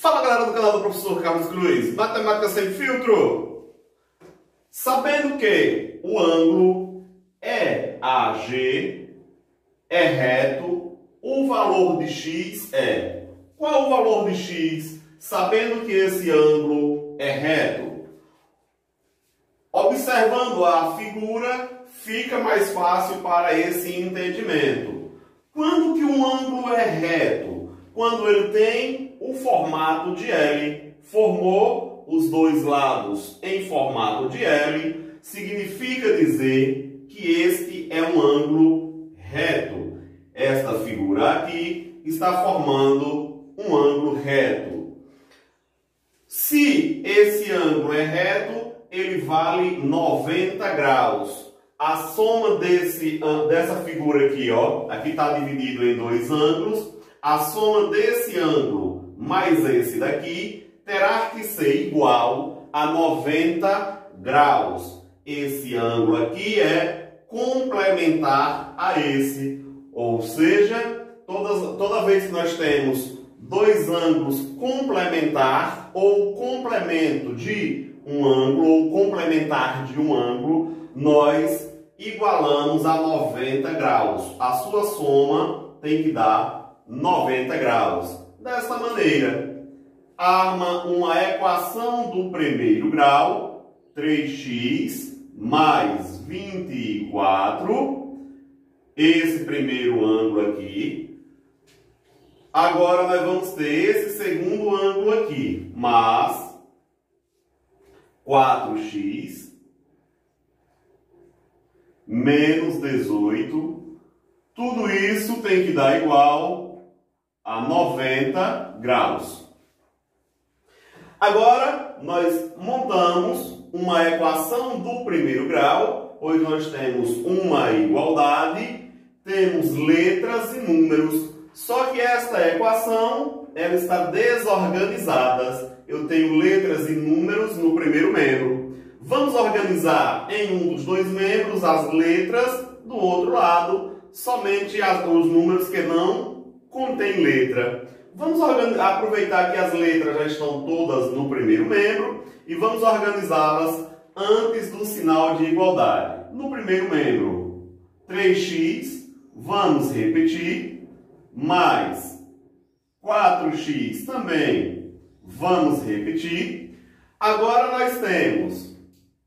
Fala galera do canal do professor Carlos Cruz, Matemática Sem Filtro! Sabendo que o ângulo EAG é reto, o valor de x é... Qual o valor de x, sabendo que esse ângulo é reto? Observando a figura, fica mais fácil para esse entendimento. Quando que um ângulo é reto? Quando ele tem o formato de L, formou os dois lados em formato de L, significa dizer que este é um ângulo reto. Esta figura aqui está formando um ângulo reto. Se esse ângulo é reto, ele vale 90 graus. A soma dessa figura aqui, ó, aqui está dividido em dois ângulos. A soma desse ângulo mais esse daqui terá que ser igual a 90 graus. Esse ângulo aqui é complementar a esse. Ou seja, toda vez que nós temos dois ângulos complementar ou complemento de um ângulo ou complementar de um ângulo, nós igualamos a 90 graus. A sua soma tem que dar 90 graus. Desta maneira, arma uma equação do primeiro grau, 3x mais 24, esse primeiro ângulo aqui. Agora nós vamos ter esse segundo ângulo aqui, mais 4x menos 18, tudo isso tem que dar igual a 90 graus. Agora, nós montamos uma equação do primeiro grau, onde nós temos uma igualdade, temos letras e números, só que esta equação ela está desorganizada. Eu tenho letras e números no primeiro membro. Vamos organizar em um dos dois membros as letras, do outro lado, somente os números que não contém letra. Vamos aproveitar que as letras já estão todas no primeiro membro e vamos organizá-las antes do sinal de igualdade. No primeiro membro, 3x, vamos repetir, mais 4x também, vamos repetir. Agora nós temos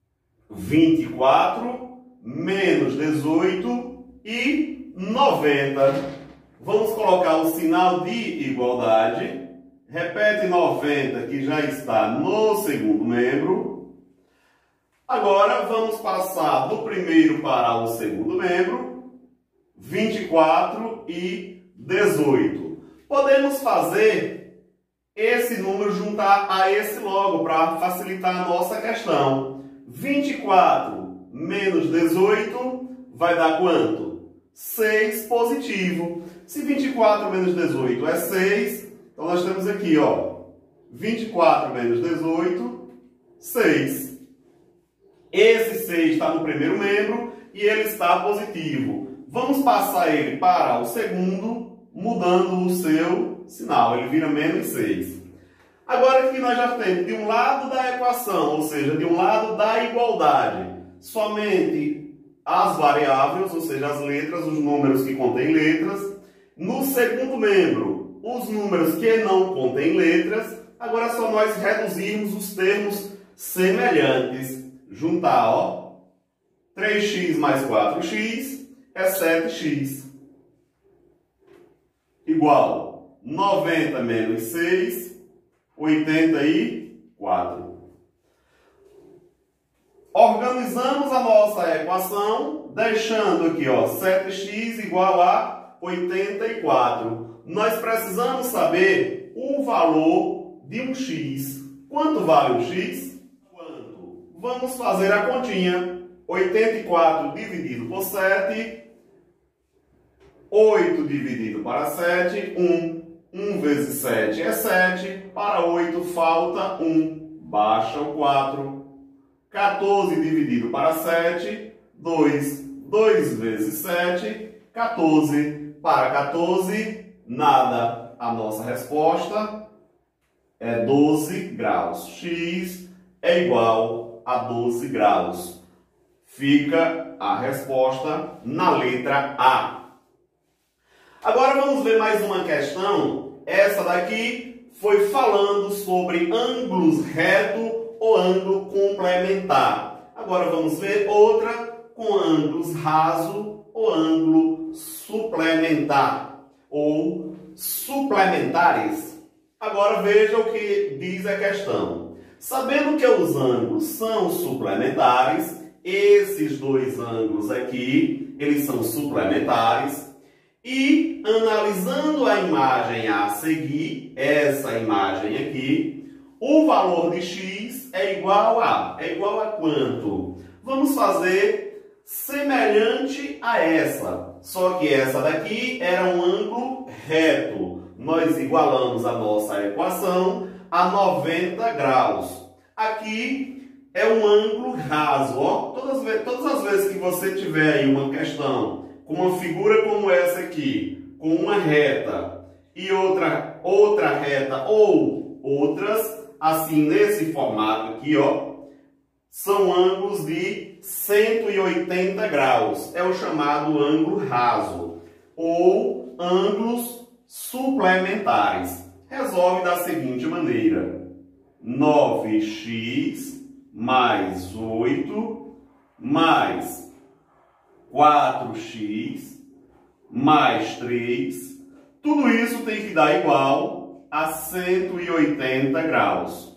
24 menos 18 e 90. Vamos colocar o sinal de igualdade. Repete 90, que já está no segundo membro. Agora vamos passar do primeiro para o segundo membro. 24 e 18. Podemos fazer esse número juntar a esse logo para facilitar a nossa questão. 24 menos 18 vai dar quanto? 6 positivo. Se 24 menos 18 é 6, então nós temos aqui, ó, 24 menos 18, 6. Esse 6 está no primeiro membro e ele está positivo. Vamos passar ele para o segundo, mudando o seu sinal. Ele vira menos 6. Agora aqui nós já temos de um lado da equação, ou seja, de um lado da igualdade, somente as variáveis, ou seja, as letras, os números que contêm letras. No segundo membro, os números que não contêm letras. Agora é só nós reduzirmos os termos semelhantes. Juntar, ó, 3x mais 4x é 7x. Igual 90 menos 6, 84. Organizamos a nossa equação, deixando aqui, ó, 7x igual a 84. Nós precisamos saber o valor de um x. Quanto vale um x? Quanto? Vamos fazer a continha. 84 dividido por 7. 8 dividido para 7. 1. 1 vezes 7 é 7. Para 8 falta 1. Baixa o 4. 14 dividido para 7. 2. 2 vezes 7. 14. Para 14, nada. A nossa resposta é 12 graus. X é igual a 12 graus. Fica a resposta na letra A. Agora vamos ver mais uma questão. Essa daqui foi falando sobre ângulos reto ou ângulo complementar. Agora vamos ver outra com ângulos raso ou ângulo suplementar ou suplementares. Agora veja o que diz a questão. Sabendo que os ângulos são suplementares, esses dois ângulos aqui, eles são suplementares, e analisando a imagem a seguir, essa imagem aqui, o valor de x é igual a quanto? Vamos fazer semelhante a essa, só que essa daqui era um ângulo reto. Nós igualamos a nossa equação a 90 graus. Aqui é um ângulo raso. Ó. Todas as vezes que você tiver aí uma questão com uma figura como essa aqui, com uma reta e outra reta ou outras, assim nesse formato aqui, ó, são ângulos de 180 graus. É o chamado ângulo raso ou ângulos suplementares. Resolve da seguinte maneira: 9x mais 8 mais 4x mais 3, tudo isso tem que dar igual a 180 graus.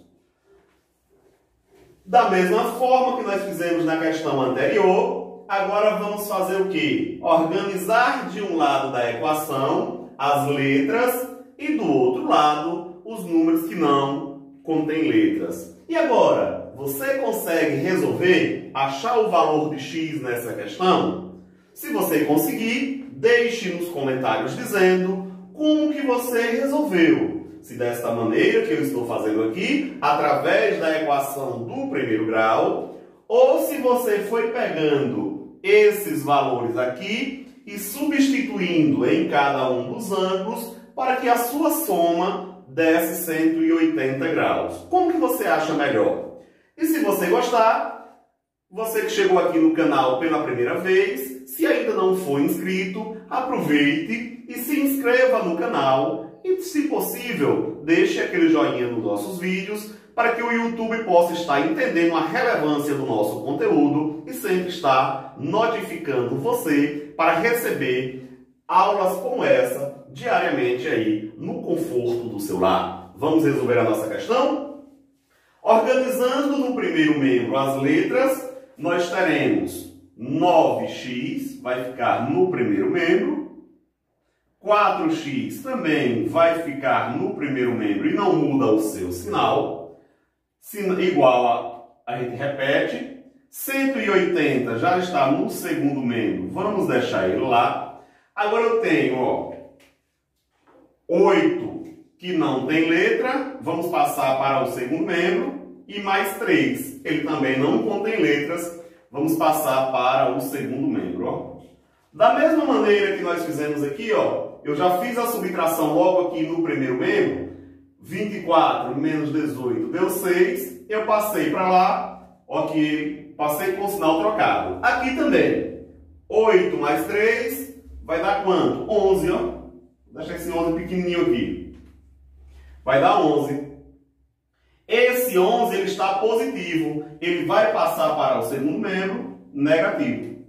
Da mesma forma que nós fizemos na questão anterior, agora vamos fazer o quê? Organizar de um lado da equação as letras e do outro lado os números que não contêm letras. E agora, você consegue resolver, achar o valor de x nessa questão? Se você conseguir, deixe nos comentários dizendo como que você resolveu. Se desta maneira que eu estou fazendo aqui, através da equação do primeiro grau, ou se você foi pegando esses valores aqui e substituindo em cada um dos ângulos para que a sua soma desse 180 graus. Como que você acha melhor? E se você gostar, você que chegou aqui no canal pela primeira vez, se ainda não for inscrito, aproveite e se inscreva no canal e, se possível, deixe aquele joinha nos nossos vídeos para que o YouTube possa estar entendendo a relevância do nosso conteúdo e sempre estar notificando você para receber aulas como essa diariamente aí no conforto do seu lar. Vamos resolver a nossa questão? Organizando no primeiro membro as letras, nós teremos 9x, vai ficar no primeiro membro. 4x também vai ficar no primeiro membro e não muda o seu sinal. Igual a gente repete. 180 já está no segundo membro, vamos deixar ele lá. Agora eu tenho, ó, 8 que não tem letra, vamos passar para o segundo membro, e mais 3, ele também não contém letras, vamos passar para o segundo membro. Ó. Da mesma maneira que nós fizemos aqui, ó, eu já fiz a subtração logo aqui no primeiro membro, 24 menos 18 deu 6, eu passei para lá, ok, passei com o sinal trocado. Aqui também, 8 mais 3 vai dar quanto? 11, ó. Vou deixar esse 11 pequenininho aqui. Vai dar 11. Esse 11 ele está positivo, ele vai passar para o segundo membro negativo.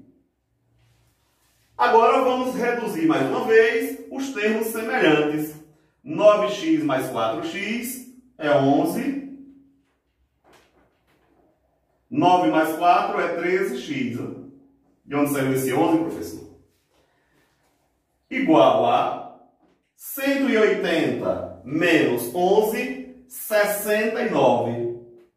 Agora vamos reduzir mais uma vez os termos semelhantes. 9x mais 4x é 11. 9 mais 4 é 13x. De onde saiu esse 11, professor? Igual a 180 menos 11, 69.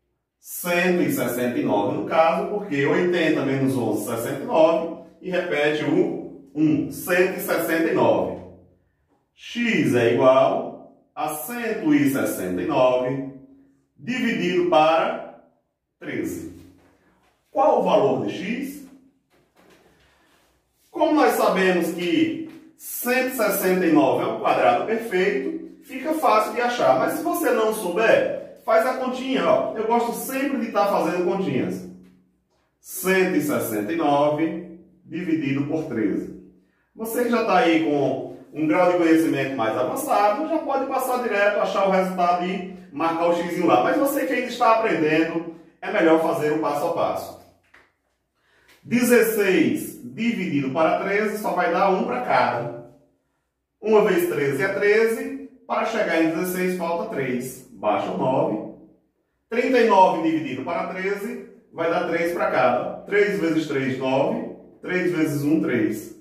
169 no caso, porque 80 menos 11, 69. E repete o 1, 169. X é igual a 169 dividido para 13. Qual o valor de x? Como nós sabemos que 169 é um quadrado perfeito, fica fácil de achar. Mas se você não souber, faz a continha. Ó. Eu gosto sempre de estar fazendo continhas. 169 dividido por 13. Você que já está aí com um grau de conhecimento mais avançado, já pode passar direto, achar o resultado e marcar o xizinho lá. Mas você que ainda está aprendendo, é melhor fazer o passo a passo. 16 dividido para 13 só vai dar 1 para cada. 1 vezes 13 é 13. Para chegar em 16 falta 3. Baixa o 9. 39 dividido para 13 vai dar 3 para cada. 3 vezes 3, 9. 3 vezes 1, 3.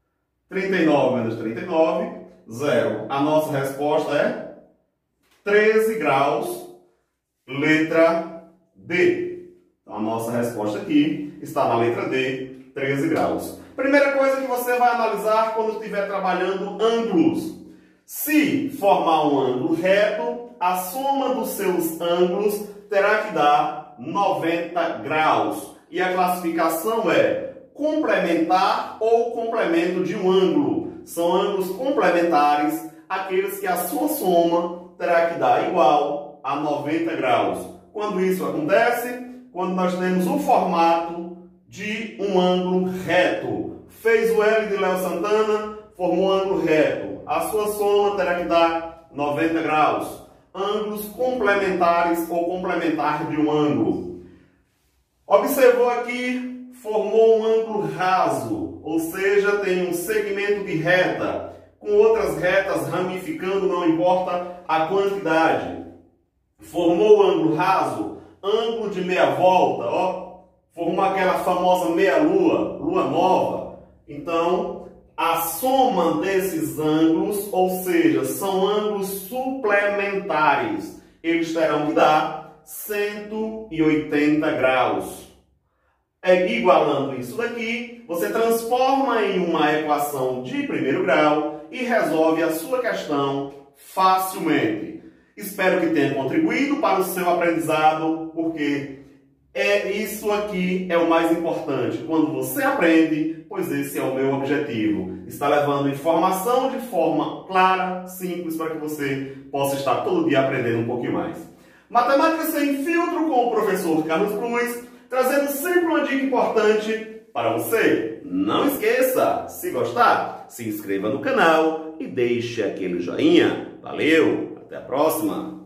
39 menos 39, 0. A nossa resposta é 13 graus, letra D. Então, a nossa resposta aqui está na letra D, 13 graus. Primeira coisa que você vai analisar quando estiver trabalhando ângulos. Se formar um ângulo reto, a soma dos seus ângulos terá que dar 90 graus. E a classificação é complementar ou complemento de um ângulo. São ângulos complementares, aqueles que a sua soma terá que dar igual a 90 graus. Quando isso acontece? Quando nós temos o formato de um ângulo reto. Fez o L de Léo Santana, formou um ângulo reto. A sua soma terá que dar 90 graus. Ângulos complementares ou complementar de um ângulo. Observou aqui? Formou um ângulo raso, ou seja, tem um segmento de reta, com outras retas ramificando, não importa a quantidade. Formou o ângulo raso, ângulo de meia volta, ó, formou aquela famosa meia-lua, lua nova. Então, a soma desses ângulos, ou seja, são ângulos suplementares, eles terão que dar 180 graus. Igualando isso daqui, você transforma em uma equação de primeiro grau e resolve a sua questão facilmente. Espero que tenha contribuído para o seu aprendizado, porque isso aqui é o mais importante. Quando você aprende, pois esse é o meu objetivo. Está levando informação de forma clara, simples, para que você possa estar todo dia aprendendo um pouquinho mais. Matemática sem filtro com o professor Carlos Cruz, trazendo sempre uma dica importante para você. Não esqueça, se gostar, se inscreva no canal e deixe aquele joinha. Valeu, até a próxima!